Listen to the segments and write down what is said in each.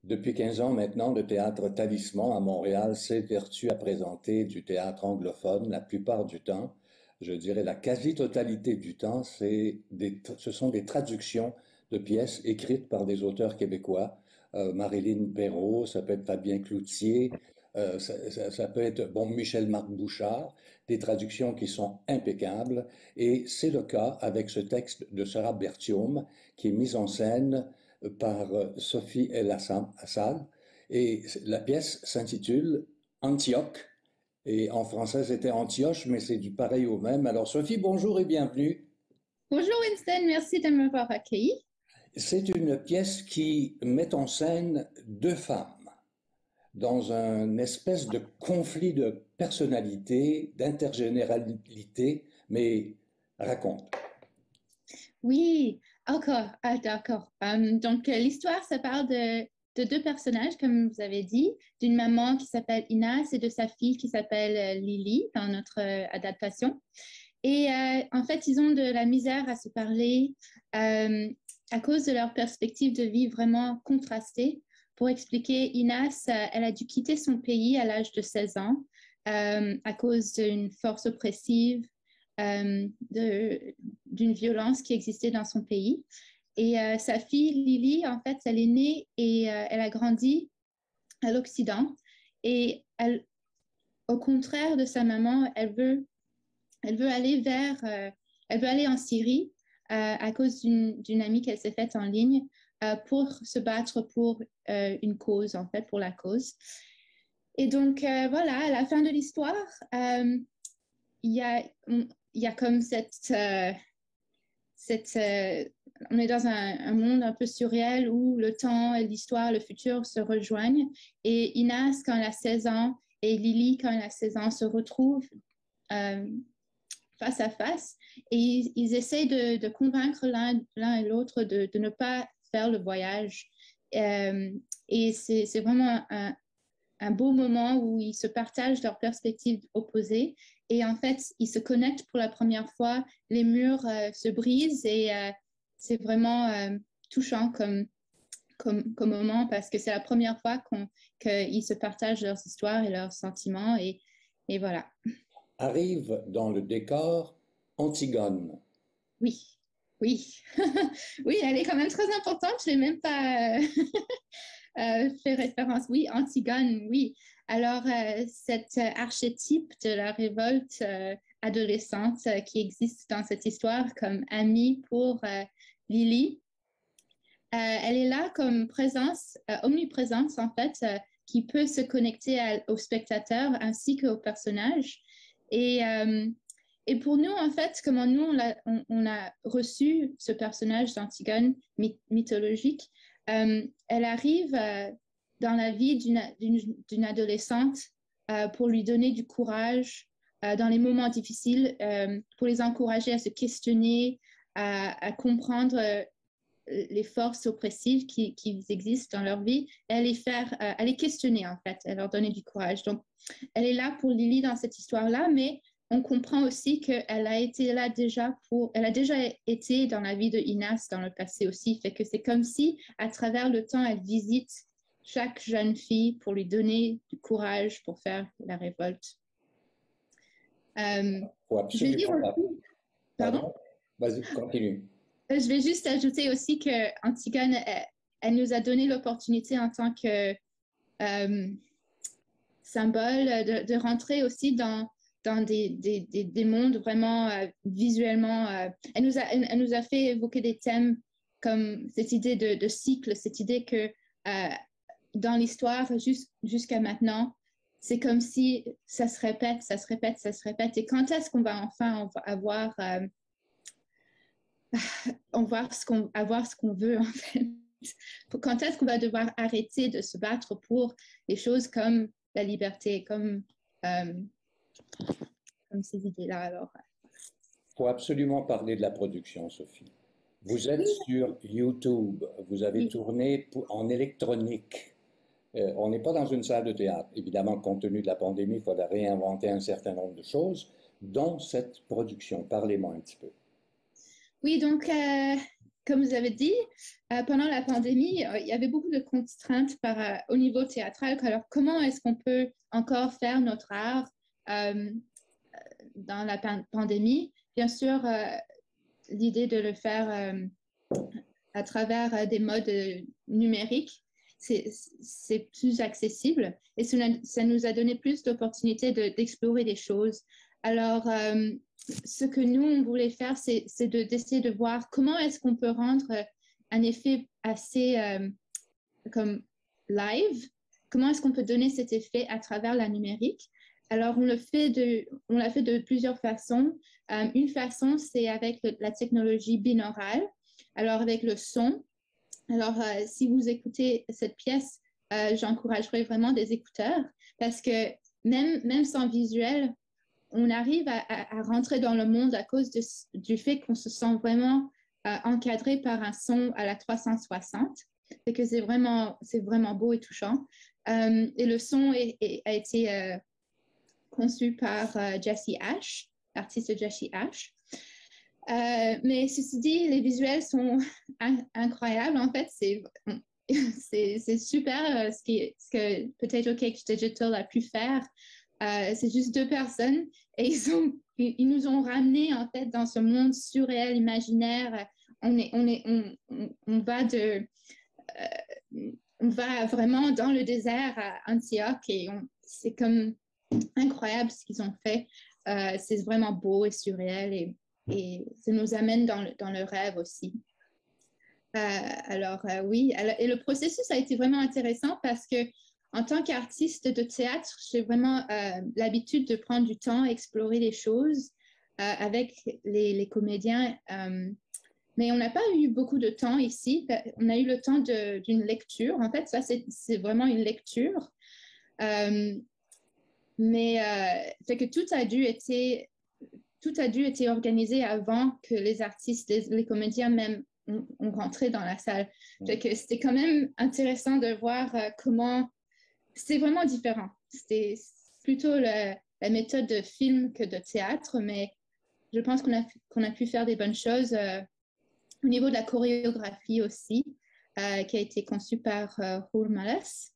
Depuis 15 ans maintenant, le théâtre Talisman à Montréal s'évertue à présenter du théâtre anglophone la plupart du temps. Je dirais la quasi-totalité du temps, ce sont des traductions de pièces écrites par des auteurs québécois. Marilyn Perrault, ça peut être Fabien Cloutier, ça peut être bon Michel-Marc Bouchard, des traductions qui sont impeccables. Et c'est le cas avec ce texte de Sarah Berthiaume qui est mis en scène par Sophie El Assaad. Et la pièce s'intitule Antioch. Et en français, c'était Antioche, mais c'est du pareil au même. Alors, Sophie, bonjour et bienvenue. Bonjour Winston, merci de m'avoir accueilli. C'est une pièce qui met en scène deux femmes dans un espèce de conflit de personnalité, d'intergénéralité, mais raconte. Oui, encore, d'accord. L'histoire, ça parle de deux personnages, comme vous avez dit, d'une maman qui s'appelle Inas et de sa fille qui s'appelle Lily dans notre adaptation. Et en fait, ils ont de la misère à se parler à cause de leur perspective de vie vraiment contrastée. Pour expliquer, Inas, elle a dû quitter son pays à l'âge de 16 ans à cause d'une force oppressive, d'une violence qui existait dans son pays. Et sa fille, Lily, en fait, elle est née et elle a grandi à l'Occident. Et elle, au contraire de sa maman, elle veut aller elle veut aller en Syrie à cause d'une amie qu'elle s'est faite en ligne pour se battre pour une cause, en fait, pour la cause. Et donc, voilà, à la fin de l'histoire, il y a, il y a comme on est dans un monde un peu surréel où le temps et l'histoire, le futur se rejoignent. Et Inas, quand elle a 16 ans, et Lily, quand elle a 16 ans, se retrouvent euh, face à face et ils essayent de convaincre l'un et l'autre de ne pas faire le voyage. Euh, et c'est vraiment un beau moment où ils se partagent leurs perspectives opposées et en fait, ils se connectent pour la première fois, les murs se brisent et c'est vraiment touchant comme moment parce que c'est la première fois qu'ils se partagent leurs histoires et leurs sentiments et voilà. Arrive dans le décor Antigone. Oui, oui, oui, elle est quand même très importante. Je n'ai même pas fait référence. Oui, Antigone, oui. Alors, cet archétype de la révolte adolescente qui existe dans cette histoire comme amie pour Lily, elle est là comme présence, omniprésence en fait, qui peut se connecter au spectateur ainsi qu'au personnage. Et, euh, et pour nous, en fait, comment nous, on a reçu ce personnage d'Antigone mythologique, elle arrive dans la vie d'une adolescente pour lui donner du courage dans les moments difficiles, pour les encourager à se questionner, à comprendre les forces oppressives qui existent dans leur vie, et à les questionner en fait, à leur donner du courage. Donc, elle est là pour Lily dans cette histoire-là, mais on comprend aussi qu'elle a été là déjà elle a déjà été dans la vie de Inas dans le passé aussi, fait que c'est comme si à travers le temps, elle visite chaque jeune fille pour lui donner du courage pour faire la révolte. Euh, Faut je vais dire absolument pas. aussi, pardon? Pardon? Vas-y, continue. Je vais juste ajouter aussi que Antigone, elle nous a donné l'opportunité en tant que euh, symbole de rentrer aussi dans des mondes vraiment visuellement. Elle nous a fait évoquer des thèmes comme cette idée de cycle, cette idée que dans l'histoire, jusqu'à maintenant, c'est comme si ça se répète, ça se répète, ça se répète. Et quand est-ce qu'on va enfin avoir avoir ce qu'on veut, en fait. Quand est-ce qu'on va devoir arrêter de se battre pour des choses comme la liberté, euh, comme ces idées-là, alors. Faut absolument parler de la production, Sophie. Vous êtes Oui, sur YouTube, vous avez oui, tourné en électronique. On n'est pas dans une salle de théâtre. Évidemment, compte tenu de la pandémie, il faudra réinventer un certain nombre de choses, dont cette production. Parlez-moi un petit peu. oui, donc comme vous avez dit, pendant la pandémie, il y avait beaucoup de contraintes au niveau théâtral. Alors, comment est-ce qu'on peut encore faire notre art dans la pandémie? Bien sûr, l'idée de le faire à travers des modes numériques, c'est plus accessible et ça nous a donné plus d'opportunités d'explorer des choses. Alors, ce que nous, on voulait faire, c'est d'essayer de voir comment est-ce qu'on peut rendre un effet assez comme live, comment est-ce qu'on peut donner cet effet à travers la numérique. Alors, on l'a fait de plusieurs façons. Une façon, c'est avec la technologie binaurale, alors avec le son. Alors, si vous écoutez cette pièce, j'encouragerais vraiment des écouteurs parce que même sans visuel, on arrive à rentrer dans le monde à cause du fait qu'on se sent vraiment encadré par un son à la 360. C'est que c'est vraiment beau et touchant. Et le son a été conçu par Jessie Ash, l'artiste Jessie Ash. Mais ceci dit, les visuels sont incroyables. En fait, c'est super ce que Potato Cake Digital a pu faire. C'est juste deux personnes et ils nous ont ramenés en fait dans ce monde surréel, imaginaire. On va vraiment dans le désert à Antioch et c'est comme incroyable ce qu'ils ont fait. C'est vraiment beau et surréel et ça nous amène dans le rêve aussi. Oui, et le processus a été vraiment intéressant parce que en tant qu'artiste de théâtre, j'ai vraiment l'habitude de prendre du temps, explorer les choses avec les comédiens. Mais on n'a pas eu beaucoup de temps ici. On a eu le temps d'une lecture. En fait, ça, c'est vraiment une lecture. C'est que tout a dû être organisé avant que les artistes, les comédiens même ont rentré dans la salle. Fait que c'était quand même intéressant de voir comment c'est vraiment différent. C'était plutôt la méthode de film que de théâtre, mais je pense qu'on a pu faire des bonnes choses au niveau de la chorégraphie aussi, qui a été conçue par Roel Malas.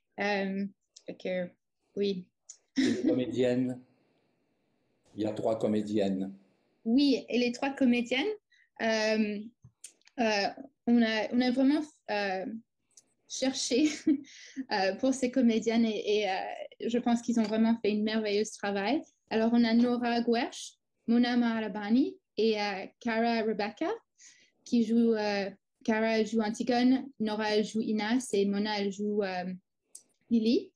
Oui. Et les comédiennes, il y a 3 comédiennes. Oui, et les 3 comédiennes, euh, euh, on a vraiment cherché pour ces comédiennes et je pense qu'ils ont vraiment fait une merveilleuse travail. Alors, on a Nora Gwersh, Mona Maharabani et Cara Rebecca qui jouent. Cara joue Antigone, Nora elle joue Inas et Mona elle joue Lily.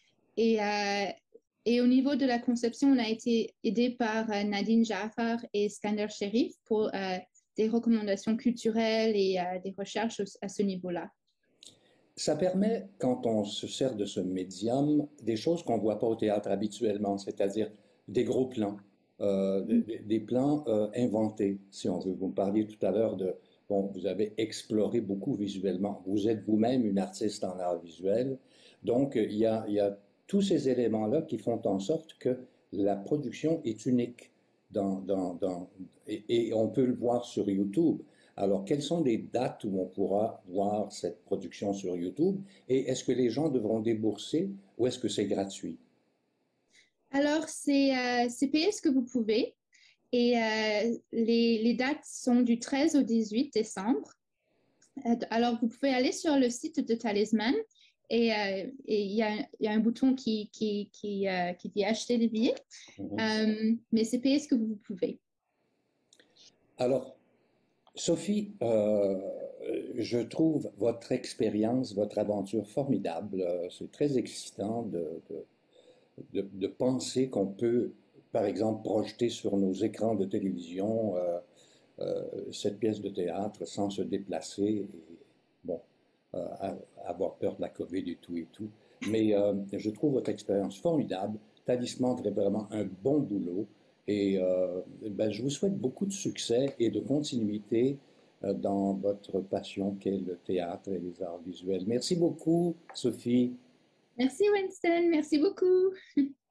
Et au niveau de la conception, on a été aidé par Nadine Jaffar et Skander Sherif pour des recommandations culturelles et des recherches à ce niveau-là. Ça permet, quand on se sert de ce médium, des choses qu'on ne voit pas au théâtre habituellement, c'est-à-dire des gros plans, des plans inventés, si on veut. Vous me parliez tout à l'heure de, bon, vous avez exploré beaucoup visuellement. Vous êtes vous-même une artiste en art visuel. Donc, il y a tous ces éléments-là qui font en sorte que la production est unique et on peut le voir sur YouTube. Alors, quelles sont les dates où on pourra voir cette production sur YouTube? Et est-ce que les gens devront débourser ou est-ce que c'est gratuit? Alors, c'est payer ce que vous pouvez. Et les dates sont du 13 au 18 décembre. Alors, vous pouvez aller sur le site de Talisman et il y a un bouton qui dit acheter des billets. Mais c'est payer ce que vous pouvez. Alors, Sophie, je trouve votre expérience, votre aventure formidable. C'est très excitant de penser qu'on peut, par exemple, projeter sur nos écrans de télévision cette pièce de théâtre sans se déplacer et, bon, avoir peur de la COVID et tout et tout. Mais je trouve votre expérience formidable. Talisman fait vraiment un bon boulot. Et ben, je vous souhaite beaucoup de succès et de continuité dans votre passion qu'est le théâtre et les arts visuels. Merci beaucoup, Sophie. Merci Winston, merci beaucoup.